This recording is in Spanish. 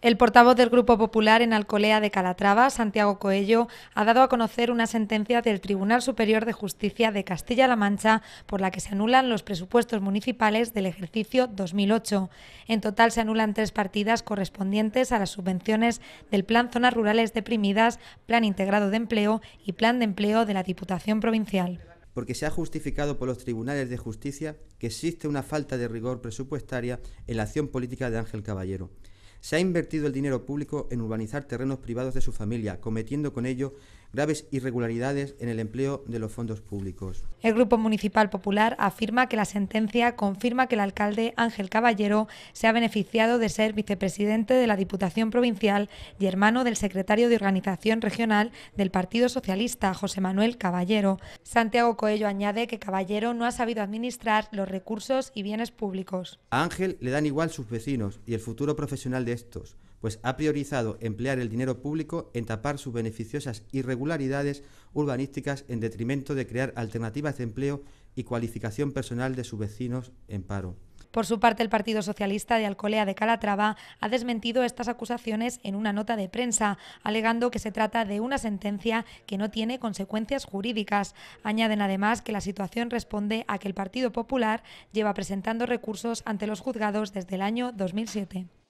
El portavoz del Grupo Popular en Alcolea de Calatrava, Santiago Coello, ha dado a conocer una sentencia del Tribunal Superior de Justicia de Castilla-La Mancha por la que se anulan los presupuestos municipales del ejercicio 2008. En total se anulan 3 partidas correspondientes a las subvenciones del Plan Zonas Rurales Deprimidas, Plan Integrado de Empleo y Plan de Empleo de la Diputación Provincial. Porque se ha justificado por los tribunales de justicia que existe una falta de rigor presupuestaria en la acción política de Ángel Caballero. Se ha invertido el dinero público en urbanizar terrenos privados de su familia, cometiendo con ello graves irregularidades en el empleo de los fondos públicos. El Grupo Municipal Popular afirma que la sentencia confirma que el alcalde Ángel Caballero se ha beneficiado de ser vicepresidente de la Diputación Provincial y hermano del secretario de Organización Regional del Partido Socialista, José Manuel Caballero. Santiago Coello añade que Caballero no ha sabido administrar los recursos y bienes públicos. A Ángel le dan igual sus vecinos y el futuro profesional de estos, pues ha priorizado emplear el dinero público en tapar sus beneficiosas irregularidades urbanísticas en detrimento de crear alternativas de empleo y cualificación personal de sus vecinos en paro. Por su parte, el Partido Socialista de Alcolea de Calatrava ha desmentido estas acusaciones en una nota de prensa, alegando que se trata de una sentencia que no tiene consecuencias jurídicas. Añaden además que la situación responde a que el Partido Popular lleva presentando recursos ante los juzgados desde el año 2007.